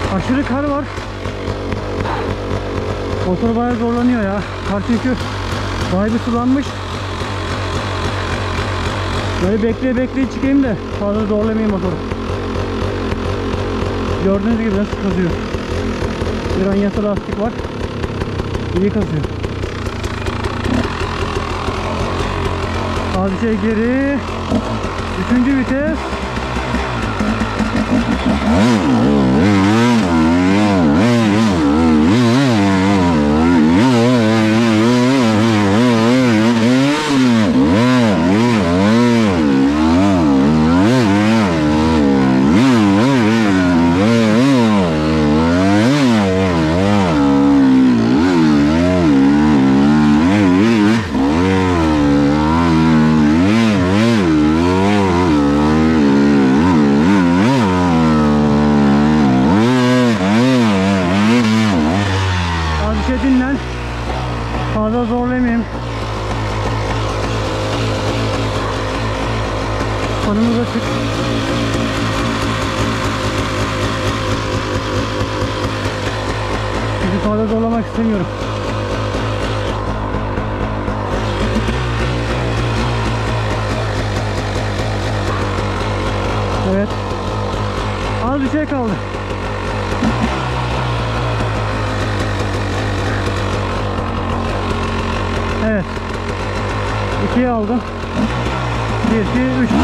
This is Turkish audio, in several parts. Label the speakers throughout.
Speaker 1: Aşırı kar var. Motor bayağı zorlanıyor ya. Kar çünkü bayağı bir sulanmış. Böyle bekleye çıkayım da fazla zorlamayayım motoru. Gördüğünüz gibi nasıl kazıyor. Bir anyası lastik var. İyi kazıyor. Az bir şey geri. 3. vites. Dinlen. Fazla zorlamayayım. Konumuz açık. Sizi fazla zorlamak istemiyorum. Evet. Az bir şey kaldı. Evet. 2'ye aldım. 1, 2, 3.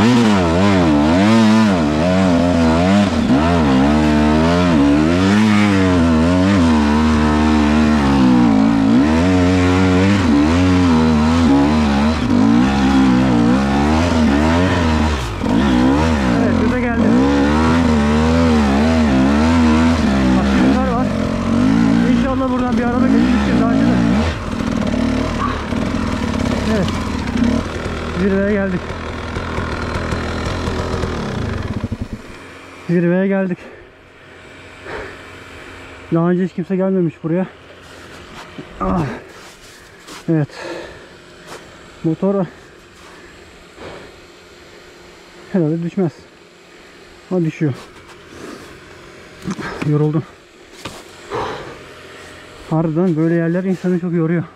Speaker 1: Evet, bize geldi. Başlıklar var. İnşallah buradan bir araba geçmiştir daha önce de. Evet. Zirveye geldik. Zirveye geldik. Daha önce hiç kimse gelmemiş buraya. Ah. Evet. Motor herhalde düşmez. Ama düşüyor. Yoruldum. Harbiden böyle yerler insanı çok yoruyor.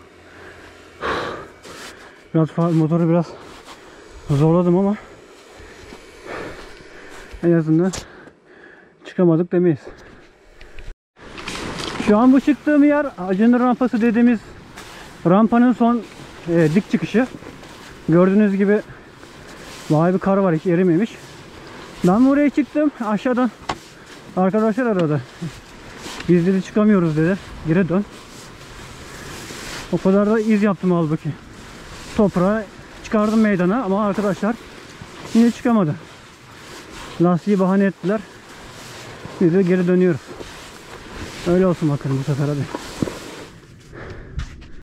Speaker 1: Motoru biraz zorladım ama en azından çıkamadık demeyiz. Şu an bu çıktığım yer Acınır rampası dediğimiz rampanın son dik çıkışı. Gördüğünüz gibi bayağı bir kar var, hiç erimemiş. Ben buraya çıktım, aşağıdan arkadaşlar aradı. Biz dedi çıkamıyoruz dedi. Geri dön. O kadar da iz yaptım halbuki. Toprağı çıkardım meydana ama arkadaşlar yine çıkamadı. Lastiği bahane ettiler. Biz de geri dönüyoruz. Öyle olsun bakalım bu sefer hadi.